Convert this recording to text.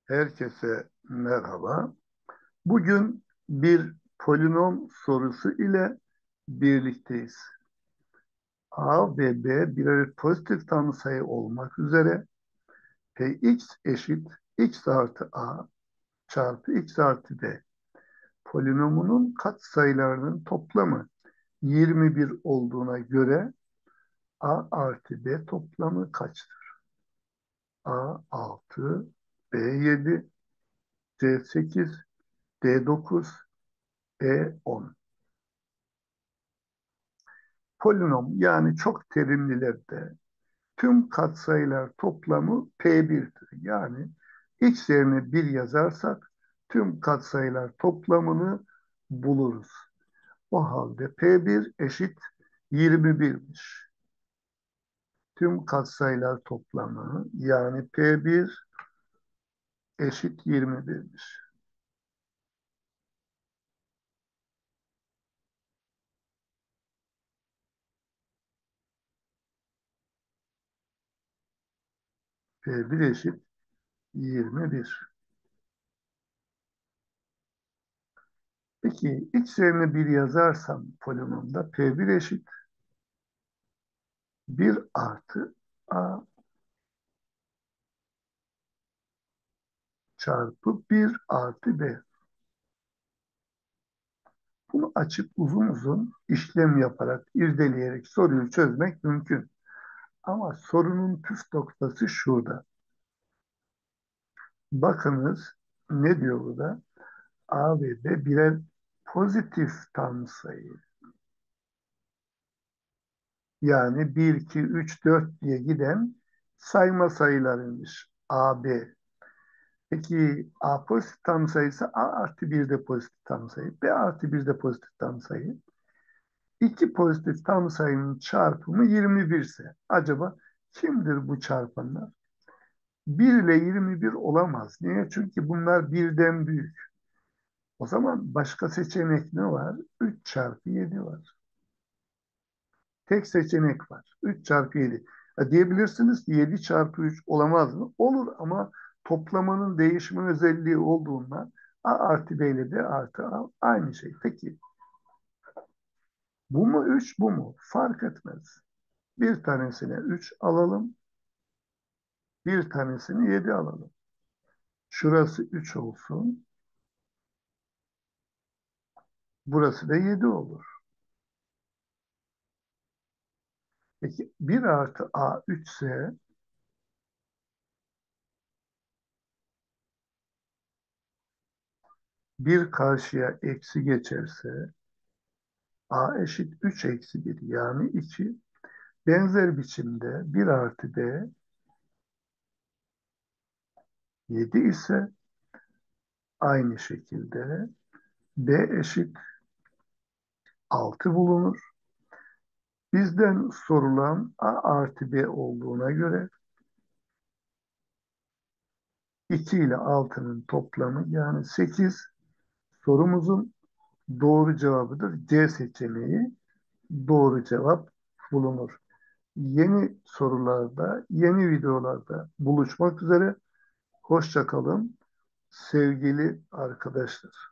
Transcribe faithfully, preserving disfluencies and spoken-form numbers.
Herkese merhaba. Bugün bir polinom sorusu ile birlikteyiz. A ve B birer pozitif tam sayı olmak üzere Px eşit x artı a çarpı x artı b polinomunun katsayılarının toplamı yirmi bir olduğuna göre a artı b toplamı kaçtır? A altı, B yedi, C sekiz, D dokuz, E on. Polinom yani çok terimlilerde tüm katsayılar toplamı P bir'dir. Yani x yerine bir yazarsak tüm katsayılar toplamını buluruz. O halde P bir eşit yirmi bir'miş. Tüm katsayılar toplamı yani P bir eşit yirmi bir'miş. P bir eşit yirmi bir. Peki x yerine bir yazarsam polinomda P bir eşit bir artı a çarpı bir artı b. Bunu açıp uzun uzun işlem yaparak, irdeleyerek soruyu çözmek mümkün. Ama sorunun püf noktası şurada. Bakınız ne diyor burada? A ve B birer pozitif tam sayı. Yani bir, iki, üç, dört diye giden sayma sayılarıymış A, B. Peki A pozitif tam sayısı A artı bir de pozitif tam sayı. B artı bir de pozitif tam sayı. İki pozitif tam sayının çarpımı yirmi bir ise acaba kimdir bu çarpanlar? bir ile yirmi bir olamaz. Niye? Çünkü bunlar birden büyük. O zaman başka seçenek ne var? üç çarpı yedi var. Tek seçenek var. üç çarpı yedi. Ha, diyebilirsiniz ki yedi çarpı üç olamaz mı? Olur ama toplamanın değişme özelliği olduğundan A artı B ile D artı A aynı şey. Peki bu mu üç bu mu? Fark etmez. Bir tanesine üç alalım. Bir tanesini yedi alalım. Şurası üç olsun. Burası da yedi olur. Peki bir artı a üç ise bir karşıya eksi geçerse a eşit üç eksi bir yani iki. Benzer biçimde bir artı b yedi ise aynı şekilde b eşit altı bulunur. Bizden sorulan a artı b olduğuna göre iki ile altının toplamı yani sekiz sorumuzun doğru cevabıdır. C seçeneği doğru cevap bulunur. Yeni sorularda, yeni videolarda buluşmak üzere. Hoşça kalın sevgili arkadaşlar.